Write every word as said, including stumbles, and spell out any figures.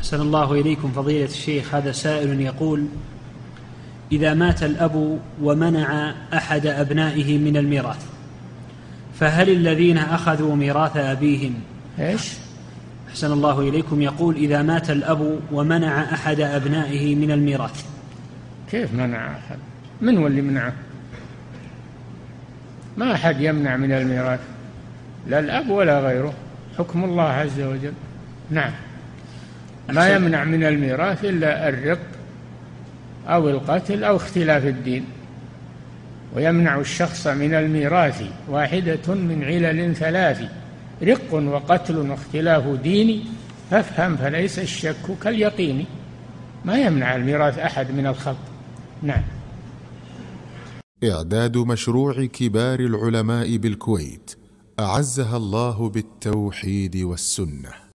أحسن الله إليكم فضيلة الشيخ. هذا سائل يقول: إذا مات الأب ومنع أحد أبنائه من الميراث، فهل الذين أخذوا ميراث أبيهم إيش؟ أحسن الله إليكم يقول: إذا مات الأب ومنع أحد أبنائه من الميراث. كيف منع أحد؟ من هو اللي منعه؟ ما أحد يمنع من الميراث، لا الأب ولا غيره، حكم الله عز وجل. نعم، ما يمنع من الميراث إلا الرق أو القتل أو اختلاف الدين. ويمنع الشخص من الميراث واحدة من علل ثلاث: رق وقتل واختلاف دين، فافهم فليس الشك كاليقين. ما يمنع الميراث أحد من الخلق. نعم. إعداد مشروع كبار العلماء بالكويت أعزها الله بالتوحيد والسنة.